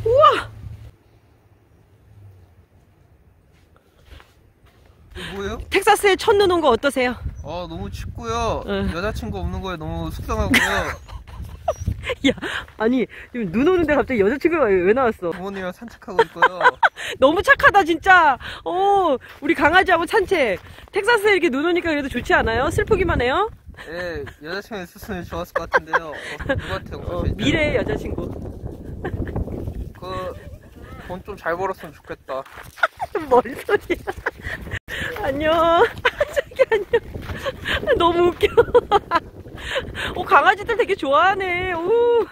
우와! 뭐예요? 텍사스에 첫눈 온 거 어떠세요? 너무 춥고요. 응. 여자친구 없는 거에 너무 속상하고요. 야, 아니, 지금 눈 오는데 갑자기 여자친구가 왜 나왔어? 부모님이랑 산책하고 있고요. 너무 착하다, 진짜. 우리 강아지하고 산책. tek사스에 이렇게 눈 오니까 그래도 좋지 않아요? 슬프기만 해요? 예, 여자친구 있었으면 좋았을 것 같은데요. 누구한테 없어서 미래의 여자친구. 돈 좀 잘 벌었으면 좋겠다. 뭔 소리야. 안녕. 저기 안녕. 너무 웃겨. 강아지들 되게 좋아하네. 오.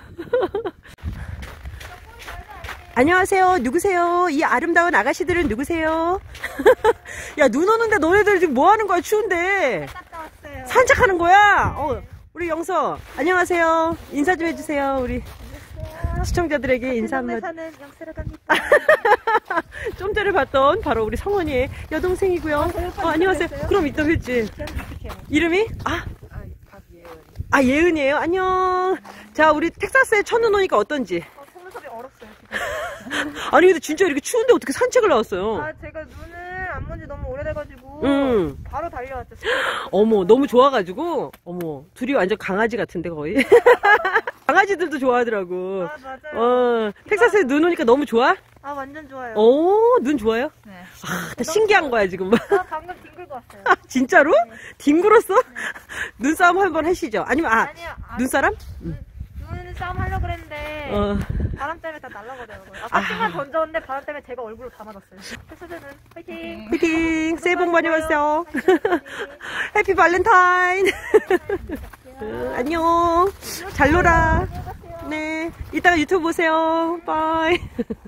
안녕하세요. 누구세요? 이 아름다운 아가씨들은 누구세요? 야, 눈 오는데 너네들 지금 뭐 하는 거야? 추운데. 갔다 왔어요. 산책하는 거야? 우리 영서. 안녕하세요. 인사 좀 해주세요. 우리 시청자들에게 인사 한번. 사는 영서라고 합니다. 좀 전에 봤던 바로 우리 성원이의 여동생이고요. 안녕하세요. 그럼 이따 뵙지. 이름이? 예은이에요. 안녕. 자, 우리 텍사스에 첫눈 오니까 어떤지? 속눈썹이 얼었어요, 지금. 아니, 근데 진짜 이렇게 추운데 어떻게 산책을 나왔어요? 제가 눈을 안 본 지 너무 오래돼가지고, 바로 달려왔죠. 어머, 너무 좋아가지고, 어머, 둘이 완전 강아지 같은데, 거의. 강아지들도 좋아하더라고. 맞아요. 텍사스에 눈 오니까 너무 좋아? 완전 좋아요. 눈 좋아요? 네. 다 신기한 거야, 지금. 방금 뒹굴고 왔어요. 진짜로? 네. 뒹굴었어? 눈싸움 한번 하시죠. 아니면, 아니요. 눈사람? 눈싸움 하려고 그랬는데, 바람 때문에 다 날아가더라고요. 아까 던졌는데 바람 때문에 제가 얼굴을 다 맞았어요. 텍사스는 화이팅! 화이팅! 새해 복 많이 받으세요. 해피 발렌타인! 안녕. 잘 놀아. 네. 이따가 유튜브 보세요. 바이.